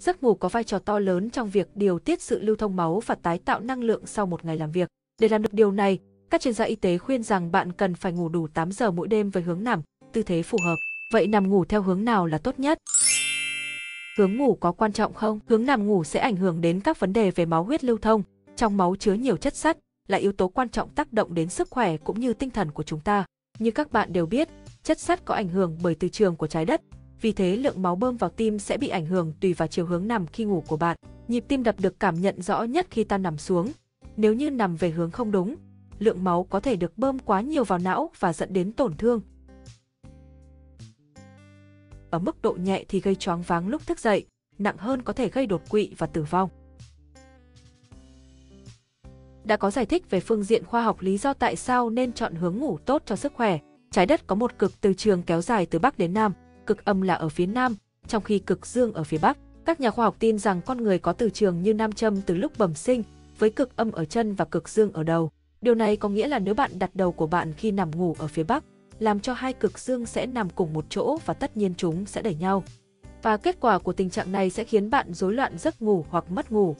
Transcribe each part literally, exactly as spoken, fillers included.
Giấc ngủ có vai trò to lớn trong việc điều tiết sự lưu thông máu và tái tạo năng lượng sau một ngày làm việc. Để làm được điều này, các chuyên gia y tế khuyên rằng bạn cần phải ngủ đủ tám giờ mỗi đêm với hướng nằm, tư thế phù hợp. Vậy nằm ngủ theo hướng nào là tốt nhất? Hướng ngủ có quan trọng không? Hướng nằm ngủ sẽ ảnh hưởng đến các vấn đề về máu huyết lưu thông. Trong máu chứa nhiều chất sắt, là yếu tố quan trọng tác động đến sức khỏe cũng như tinh thần của chúng ta. Như các bạn đều biết, chất sắt có ảnh hưởng bởi từ trường của trái đất. Vì thế lượng máu bơm vào tim sẽ bị ảnh hưởng tùy vào chiều hướng nằm khi ngủ của bạn. Nhịp tim đập được cảm nhận rõ nhất khi ta nằm xuống. Nếu như nằm về hướng không đúng, lượng máu có thể được bơm quá nhiều vào não và dẫn đến tổn thương. Ở mức độ nhẹ thì gây choáng váng lúc thức dậy, nặng hơn có thể gây đột quỵ và tử vong. Đã có giải thích về phương diện khoa học lý do tại sao nên chọn hướng ngủ tốt cho sức khỏe. Trái đất có một cực từ trường kéo dài từ Bắc đến Nam, cực âm là ở phía Nam, trong khi cực dương ở phía Bắc. Các nhà khoa học tin rằng con người có từ trường như nam châm từ lúc bẩm sinh, với cực âm ở chân và cực dương ở đầu. Điều này có nghĩa là nếu bạn đặt đầu của bạn khi nằm ngủ ở phía Bắc, làm cho hai cực dương sẽ nằm cùng một chỗ và tất nhiên chúng sẽ đẩy nhau. Và kết quả của tình trạng này sẽ khiến bạn rối loạn giấc ngủ hoặc mất ngủ.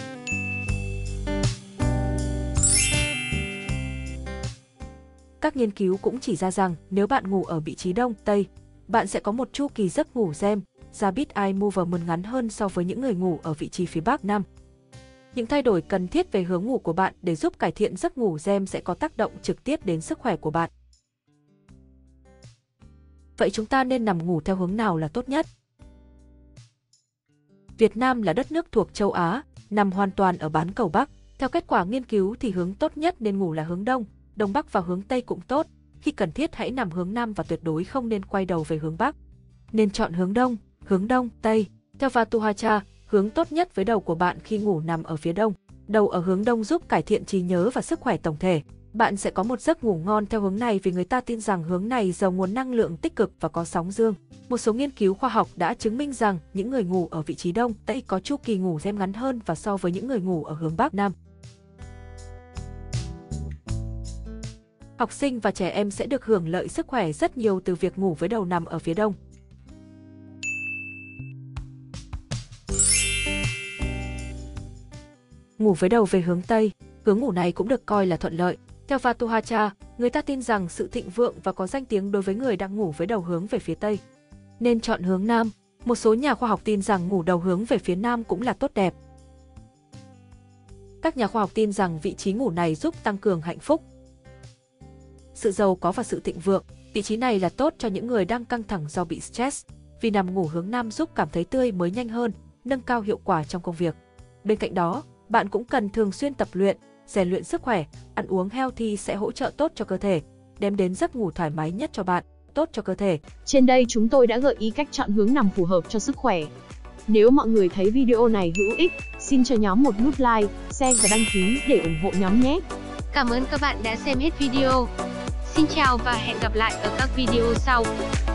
Các nghiên cứu cũng chỉ ra rằng nếu bạn ngủ ở vị trí đông, tây, bạn sẽ có một chu kỳ giấc ngủ REM, Rapid Eye Movement ngắn hơn so với những người ngủ ở vị trí phía Bắc, Nam. Những thay đổi cần thiết về hướng ngủ của bạn để giúp cải thiện giấc ngủ REM sẽ có tác động trực tiếp đến sức khỏe của bạn. Vậy chúng ta nên nằm ngủ theo hướng nào là tốt nhất? Việt Nam là đất nước thuộc châu Á, nằm hoàn toàn ở bán cầu Bắc. Theo kết quả nghiên cứu thì hướng tốt nhất nên ngủ là hướng Đông, Đông Bắc và hướng Tây cũng tốt. Khi cần thiết hãy nằm hướng Nam và tuyệt đối không nên quay đầu về hướng Bắc. Nên chọn hướng Đông, hướng Đông, Tây. Theo Vatuhacha, hướng tốt nhất với đầu của bạn khi ngủ nằm ở phía Đông. Đầu ở hướng Đông giúp cải thiện trí nhớ và sức khỏe tổng thể. Bạn sẽ có một giấc ngủ ngon theo hướng này vì người ta tin rằng hướng này giàu nguồn năng lượng tích cực và có sóng dương. Một số nghiên cứu khoa học đã chứng minh rằng những người ngủ ở vị trí Đông, Tây có chu kỳ ngủ REM ngắn hơn và so với những người ngủ ở hướng Bắc, Nam. Học sinh và trẻ em sẽ được hưởng lợi sức khỏe rất nhiều từ việc ngủ với đầu nằm ở phía Đông. Ngủ với đầu về hướng Tây, hướng ngủ này cũng được coi là thuận lợi. Theo Vatuhacha, người ta tin rằng sự thịnh vượng và có danh tiếng đối với người đang ngủ với đầu hướng về phía Tây. Nên chọn hướng Nam. Một số nhà khoa học tin rằng ngủ đầu hướng về phía Nam cũng là tốt đẹp. Các nhà khoa học tin rằng vị trí ngủ này giúp tăng cường hạnh phúc, sự giàu có và sự thịnh vượng. Vị trí này là tốt cho những người đang căng thẳng do bị stress, vì nằm ngủ hướng Nam giúp cảm thấy tươi mới nhanh hơn, nâng cao hiệu quả trong công việc. Bên cạnh đó, bạn cũng cần thường xuyên tập luyện, rèn luyện sức khỏe, ăn uống healthy sẽ hỗ trợ tốt cho cơ thể, đem đến giấc ngủ thoải mái nhất cho bạn, tốt cho cơ thể. Trên đây chúng tôi đã gợi ý cách chọn hướng nằm phù hợp cho sức khỏe. Nếu mọi người thấy video này hữu ích, xin cho nhóm một nút like, share và đăng ký để ủng hộ nhóm nhé. Cảm ơn các bạn đã xem hết video. Xin chào và hẹn gặp lại ở các video sau.